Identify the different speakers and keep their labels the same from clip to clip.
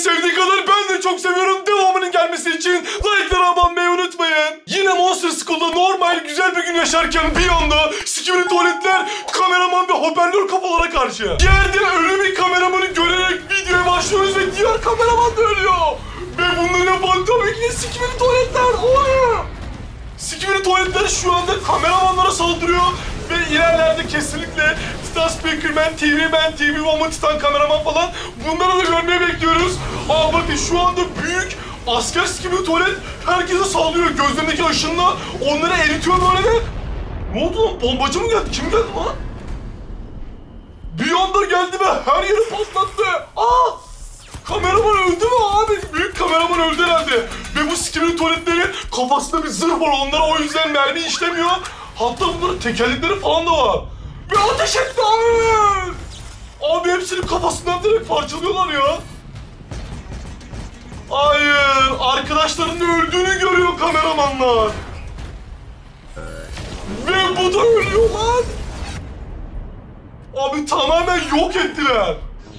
Speaker 1: sevdiği kadar ben de çok seviyorum. Devamının gelmesi için like'lara abanmayı unutmayın. Yine Monster School'da normal güzel bir gün yaşarken bir anda sikimli tuvaletler kameraman ve hoparlör kafalara karşı. Yerde ölü bir kameramanı görerek videoya başlıyoruz ve diğer kameraman da ölüyor. Ve bunları yapan tabii ki de sikimli tuvaletler. Sikimli tuvaletler şu anda kameramanlara saldırıyor. Ve ilerlerde kesinlikle Titan Speakerman, TV Woman, Titan kameraman falan bunları da görmeyi bekliyoruz. Bakın şu anda büyük asker sikimli tuvalet herkese saldırıyor. Gözlerindeki ışınla onları eritiyor böyle de. Ne oldu lan? Bombacı mı geldi? Kim geldi lan? Bir anda geldi ve her yeri patlattı. Kameraman öldü mü abi? Büyük kameraman öldü herhalde. Ve bu sikimli tuvaletlerin kafasında bir zırh var. Onlara o yüzden mermi işlemiyor. Hatta bunların tekerlekleri falan da var. Ve ateş etti abi. Abi hepsinin kafasından direkt parçalıyorlar ya. Hayır. Arkadaşlarının öldüğünü görüyor kameramanlar. Ve bu da ölüyor lan. Abi tamamen yok ettiler.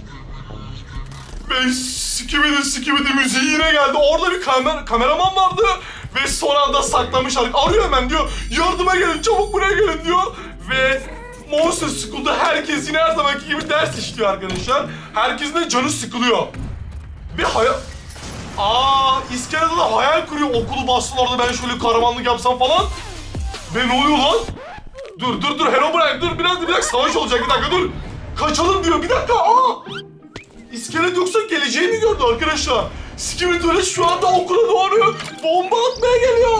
Speaker 1: Ve sikimidi müziği yine geldi. Orada bir kameraman vardı. Ve son anda saklamış. Arıyor hemen diyor. Yardıma gelin, çabuk buraya gelin diyor. Ve Monster School'da herkes yine her zamanki gibi ders işliyor arkadaşlar. Herkesin de canı sıkılıyor. Ve iskelede de hayal kuruyor. Okulu bastılar da ben şöyle kahramanlık yapsam falan. Ve ne oluyor lan? Dur Herobrine dur bir dakika savaş olacak bir dakika dur. Kaçalım diyor bir dakika. İskelet yoksa geleceği mi gördü arkadaşlar? Sikimli tuvalet şu anda okula doğru bomba atmaya geliyor.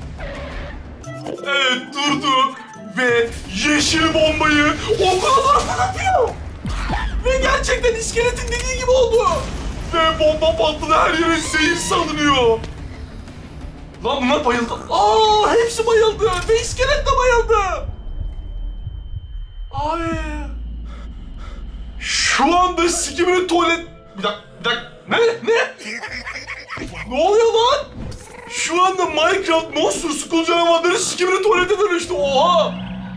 Speaker 1: Evet durdu ve yeşil bombayı okula doğru fırlatıyor. Ve gerçekten iskeletin dediği gibi oldu. Ve bomba patladı, her yere zehir salınıyor. Lan bunlar bayıldı. Hepsi bayıldı ve iskelet de bayıldı. Ay. Şu anda sikimli tuvalet... Bir dakika. Ne? Ne oluyor lan? Şu anda Minecraft Monster School canavarları sikimli tuvalete dönüştü. Oha!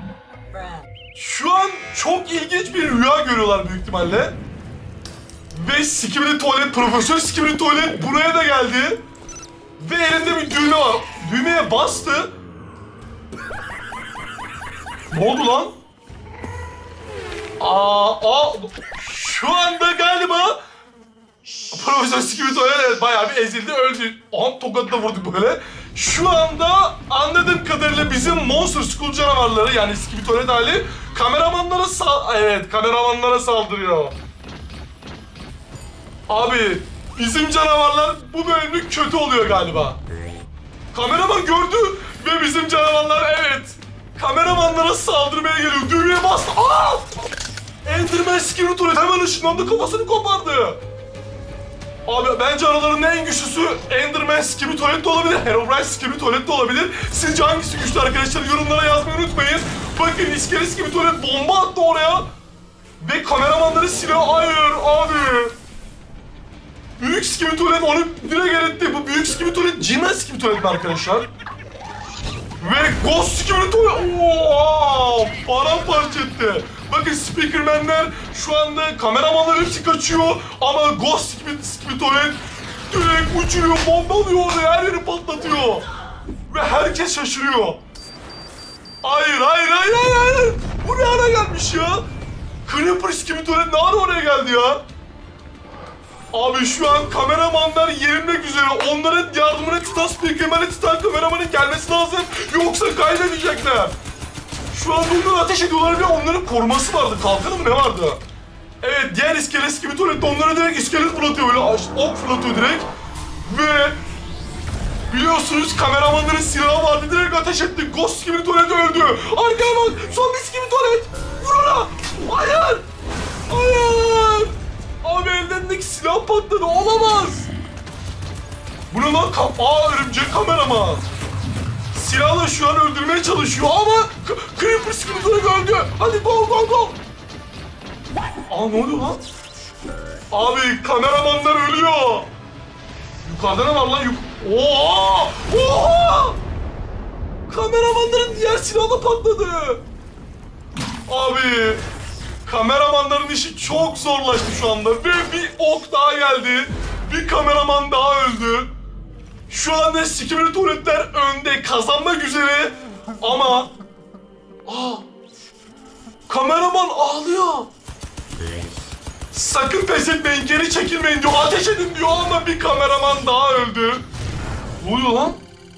Speaker 1: Şu an çok ilginç bir rüya görüyorlar büyük ihtimalle. Ve sikimli tuvalet, Profesör Sikimli tuvalet buraya da geldi. Ve elinde bir düğme var. Düğmeye bastı. Ne oldu lan? Şu anda galiba Profesör Sikimli tuvalet evet bayağı bir ezildi, öldü. Tokatla vurduk böyle. Şu anda anladığım kadarıyla bizim Monster School canavarları yani Sikimli tuvalet hali kameramanlara saldırıyor. Abi bizim canavarlar bu bölümlük kötü oluyor galiba. Kameraman gördü ve bizim canavarlar kameramanlara saldırmaya geliyor. Düğmeye bastı. Enderman Sikimli tuvalet hemen ışınlandı, kafasını kopardı. Abi bence aralarında en güçlüsü Enderman Sikimli tuvalet de olabilir, Herobrine Sikimli tuvalet de olabilir. Sizce hangisi güçlü arkadaşlar? Yorumlara yazmayı unutmayın. Bakın iskelet Sikimli tuvalet bomba attı oraya. Ve kameramanların silahı hayır abi. Büyük Sikimli tuvalet onu direkt eritti. Bu büyük Sikimli tuvalet G-Man Sikimli tuvalet mi arkadaşlar? Ve Ghost Sikimli tuvalet paramparça etti. Bakın Speakerman'ler şu anda kameramanlar hepsi kaçıyor ama Ghost Sikimli tuvalet direkt uçuruyor, bomba alıyor oraya, her yeri patlatıyor. Ve herkes şaşırıyor. Hayır. Bu ne ara gelmiş ya? Creeper Sikimli tuvalet ne ara oraya geldi ya? Abi şu an kameramanlar yenilmek üzere. Onların yardımına Titan Speakerman'e Titan kameramanın gelmesi lazım. Yoksa kaybedecekler. Şu an bunlar ateş ediyorlar ve onların koruması vardı. Kalkanı mı ne vardı? Evet diğer iskelet Sikimli tuvalet onlara direkt iskelet fırlatıyor böyle. Ok fırlatıyor direkt. Ve biliyorsunuz kameramanların silahı vardı. Direkt ateş etti. Ghost Sikimli tuvalet öldü. Arkaya bak. Son bir Sikimli tuvalet. Vur ona. Hayır. Abi ellerindeki silah patladı. Olamaz. Bu ne lan? Örümcek kameraman. Silahla şu an öldürmeye çalışıyor ama Creeper Sikimli tuvalet öldü. Hadi go. Ne oluyor lan? Abi kameramanlar ölüyor. Yukarıda ne var lan? Oha! Kameramanların diğer silahla patladı. Abi kameramanların işi çok zorlaştı şu anda ve bir ok daha geldi. Bir kameraman daha öldü. Şu anda sikimli tuvaletler önde, kazanmak üzere. Ama... kameraman ağlıyor. Sakın pes etmeyin, geri çekilmeyin diyor. Ateş edin diyor ama bir kameraman daha öldü. Ne oluyor lan?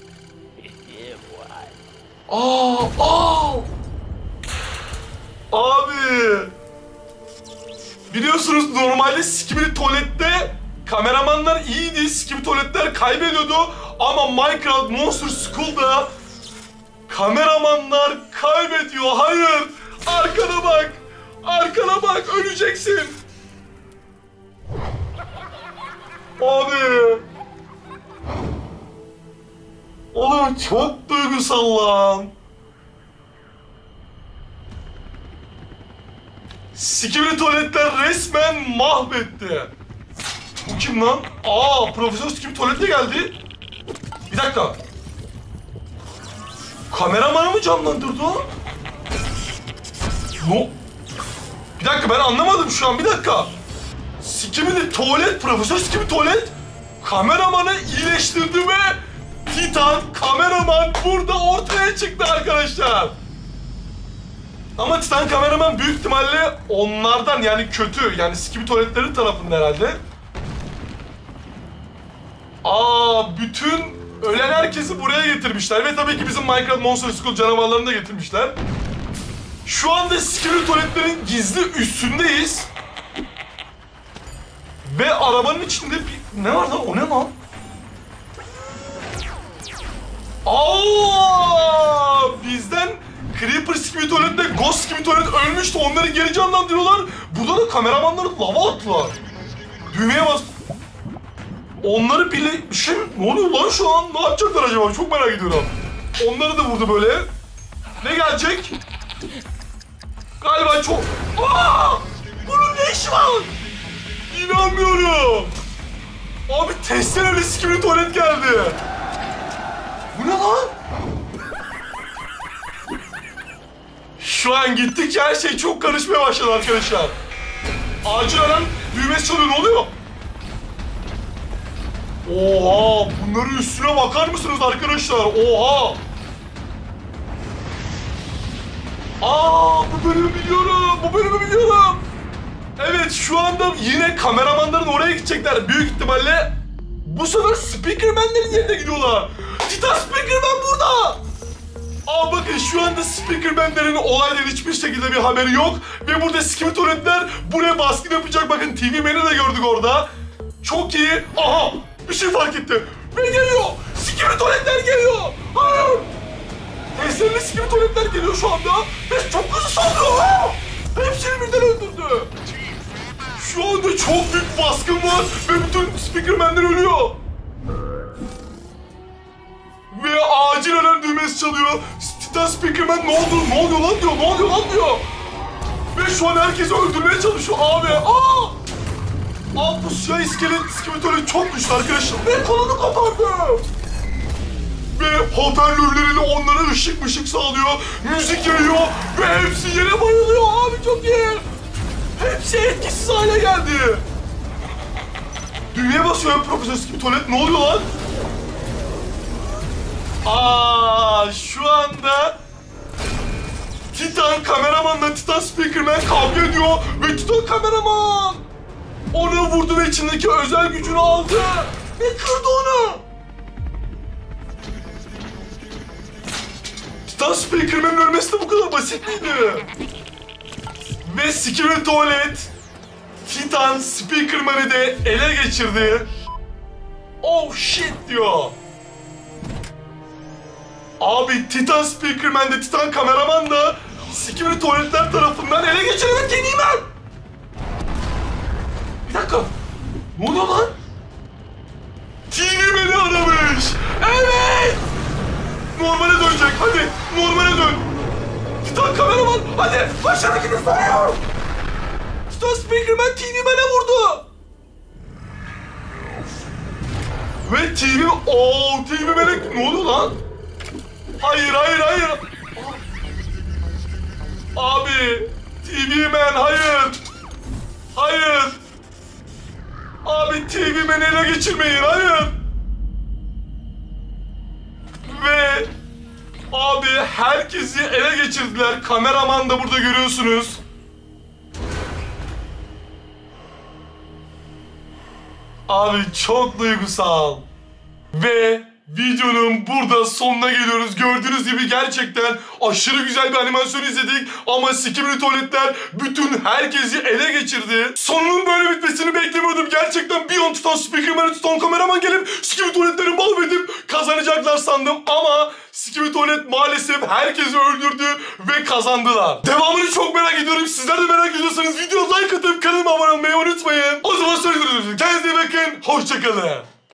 Speaker 1: Abi. Biliyorsunuz normalde sikimli tuvalette kameramanlar iyiydi. Sikimli tuvaletler kaybediyordu. Ama Minecraft Monster School'da kameramanlar kaybediyor. Hayır. Arkana bak. Arkana bak. Öleceksin. Abi. Oğlum çok duygusal lan. Sikimli tuvaletler resmen mahvetti. Bu kim lan? Profesör Sikimli tuvalete geldi. Bir dakika. Kameramanı mı canlandırdı o? No. Bir dakika ben anlamadım şu an, bir dakika. Sikimli tuvalet, Profesör Sikimli tuvalet kameramanı iyileştirdi ve Titan kameraman burada ortaya çıktı arkadaşlar. Ama Titan kameraman büyük ihtimalle onlardan, yani kötü, yani Sikimli tuvaletleri tarafında herhalde. Bütün ölen herkesi buraya getirmişler ve tabii ki bizim Minecraft Monster School canavarlarını da getirmişler. Şu anda Sikimli tuvaletlerin gizli üstündeyiz. Ve arabanın içinde bir... Ne var lan? O ne lan? Bizden Creeper Sikimli tuvaletle Ghost Sikimli tuvalet ölmüştü. Onları geri canlandırıyorlar. Burada da kameramanları lava attılar. Düğmeye bas. Onları bile... ne oluyor lan şu an? Ne yapacaklar acaba? Çok merak ediyorum. Onları da vurdu böyle. Ne gelecek? Galiba çok... Bunun ne işi var? İnanmıyorum. Abi testereli Sikimli tuvalet geldi. Bu ne lan? Şu an gittikçe her şey çok karışmaya başladı arkadaşlar. Acil alarm düğmesi çalıyor, ne oluyor? Oha! Bunların üstüne bakar mısınız arkadaşlar? Oha! Bu bölümü biliyorum, bu bölümü biliyorum. Evet, şu anda yine kameramanların oraya gidecekler. Büyük ihtimalle bu sefer Speakerman'lerin yerine gidiyorlar. Titan Speakerman burada! Bakın şu anda Speakerman'lerin olaydan hiçbir şekilde bir haberi yok. Ve burada Sikimli tuvaletler buraya baskın yapacak. Bakın TV Man'i de gördük orada. Çok iyi. Bir şey fark etti. Ve geliyor. Sikimli tuvaletler geliyor. Hayır. Tesirli Sikimli tuvaletler geliyor şu anda. Ve çok hızlı saldırıyor. Hepsini birden öldürdü. Şu anda çok büyük baskın var. Ve bütün Speakerman'ler ölüyor. Ve acil alarm düğmesi çalıyor. Titan Speakerman ne oluyor lan diyor. Ve şu an herkesi öldürmeye çalışıyor abi. Bu siyah iskelet Sikimli tuvalet çok güçlü arkadaşlar. Ve kolunu kopardı. Ve hoparlörleriyle onlara ışık sağlıyor. Müzik yayıyor. Ve hepsi yere bayılıyor abi, çok iyi. Hepsi etkisiz hale geldi. Düğmeye basıyor Profesör Sikimli tuvalet, ne oluyor lan? Şu anda Titan kameramanla Titan Speakerman kavga ediyor ve Titan kameraman onu vurdu ve içindeki özel gücünü aldı ve kırdı onu. Titan Speakerman'ın ölmesi de bu kadar basit miydi? Ve Sikimli tuvalet Titan Speakerman'ı da ele geçirdi. Oh shit diyor. Abi Titan Speakerman de Titan kameraman da Sikimli tuvaletler tarafından ele geçirilen T-Man. Bir dakika. Ne oluyor lan? T-Man'i aramış. Evet. Normale dönecek. Hadi normale dön. Titan kameraman. Hadi aşağıdakini soruyor. Titan Speakerman T-Man'e vurdu. Ve T-Man'e ne oluyor lan? Hayır. Abi, TV Man hayır. Abi Abi TV beni ele geçirmeyin, hayır. Ve abi herkesi ele geçirdiler. Kameraman da burada görüyorsunuz. Abi çok duygusal. Ve videonun burada sonuna geliyoruz. Gördüğünüz gibi gerçekten aşırı güzel bir animasyon izledik. Ama Skibidi Tuvaletler bütün herkesi ele geçirdi. Sonunun böyle bitmesini beklemiyordum. Gerçekten bir an tutan Speakerman'ı tutan kameraman gelip Skibidi Tuvaletleri mahvedip kazanacaklar sandım. Ama Skibidi Tuvalet maalesef herkesi öldürdü ve kazandılar. Devamını çok merak ediyorum. Sizler de merak ediyorsanız videoya like atıp kanalıma abone olmayı unutmayın. O zaman söylüyoruz. Kendinize iyi bakın. Hoşçakalın.